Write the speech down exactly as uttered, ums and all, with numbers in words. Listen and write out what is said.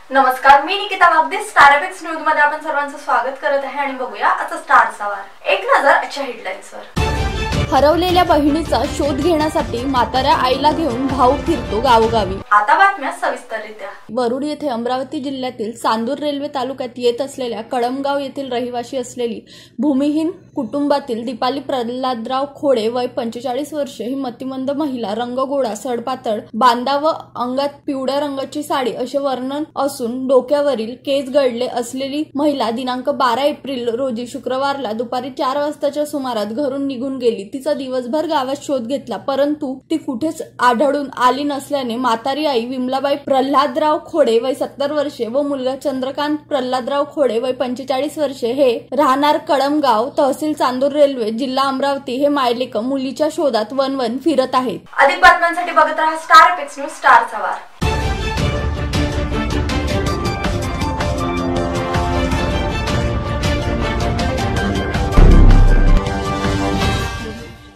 नमस्कार, मी Nikita Wagde. Star FX news मध्ये आपण सर्वांचं स्वागत करत आहे आणि बघूया आजचा स्टारचा वार. एक नजर आजच्या हेडलाईन्सवर. हरवलेल्या बहिणीचा शोध घेण्यासाठी म्हाताऱ्या आईला घेऊन भाऊ फिरतो गावोगावी. आता बातम्या सविस्तररित्या. वरुड येथे अमरावती जिल्ह्यातील चांदूर रेल्वे तालुक्यात येत असलेल्या कळमगाव येथील रहिवासी असलेली भूमिहीन कुटुंबातील दीपाली प्रल्हादराव खोडे वय पंचेचाळीस वर्षे ही मतिमंद महिला रंगगोळा सडपातळ बांधा व अंगात पिवळ्या रंगाची साडी असे वर्णन असून डोक्यावरील केस गळले असलेली महिला दिनांक बारा एप्रिल रोजी शुक्रवारला दुपारी चार वाजताच्या सुमारात घरून निघून गेली. तिचा दिवसभर गावात शोध घेतला, परंतु ती कुठेच आढळून आली नसल्याने म्हातारी आई विमलाबाई प्रल्हादराव खोडे वय सत्तर वर्षे व मुलगा चंद्रकांत प्रल्हादराव खोडे वय पंचेचाळीस वर्षे हे राहणार कळमगाव, तहसील चांदूर, रेल्वे, जिल्हा अमरावती हे मायलेक मुलीच्या शोधात वनवन फिरत आहेत. अधिक बातम्यांसाठी बघत रहा स्टार एफएक्स न्यूज. स्टारचा वार.